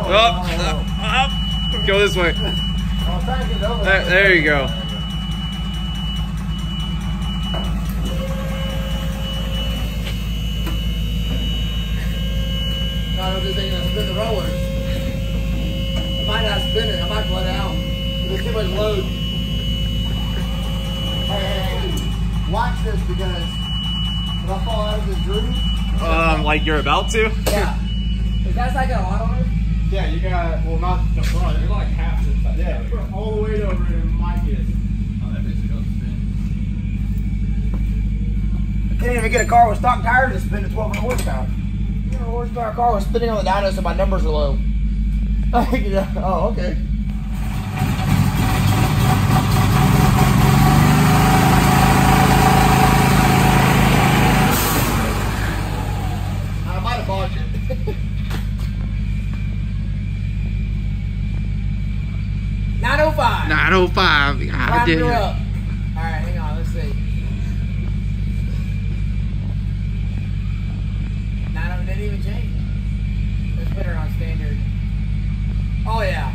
Up. Go this way. There you go. I'm just thinking to spin the rollers. I might not spin it. I might let out. There's too much load. Hey, watch this because if I fall out of this groove. Like you're about to? Yeah. Is that like a lot on it? Yeah, you got, well, not the front. You're like half the time. Yeah, put all the weight over it and might get. Oh, that bitch is going to spin. I can't even get a car with stock tires to spin to 1200 horsepower. You know, horsepower car was spinning on the dyno, so my numbers are low. Oh, okay. I might have bought you. 905. 905. God damn. Up. All right, hang on. Let's see. 900 didn't even change. Let's put her on standard. Oh yeah.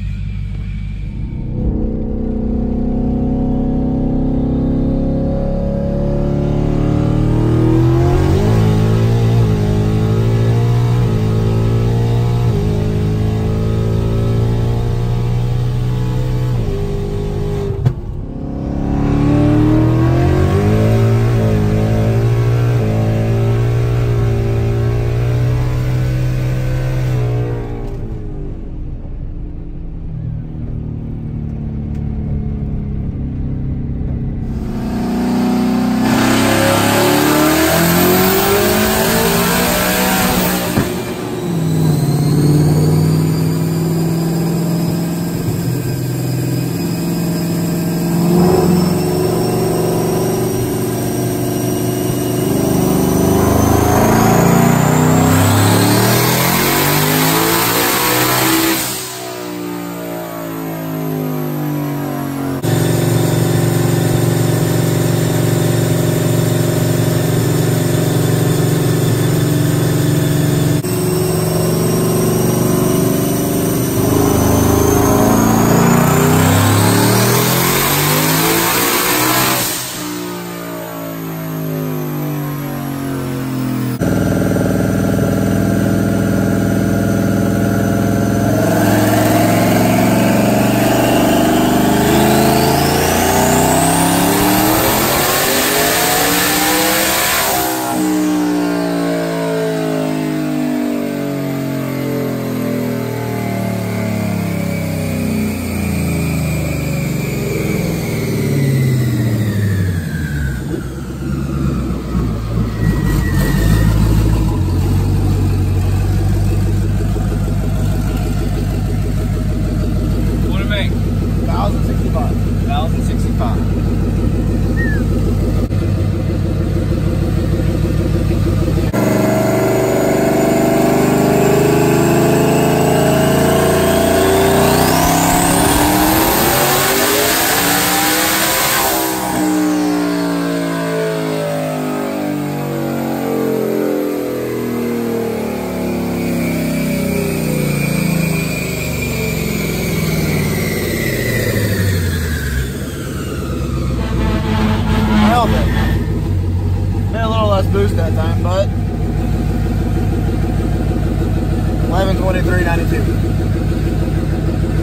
Boost that time, but 1123.92.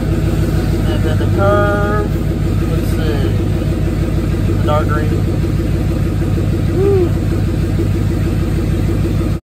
And then the curve, let's see, the dark green.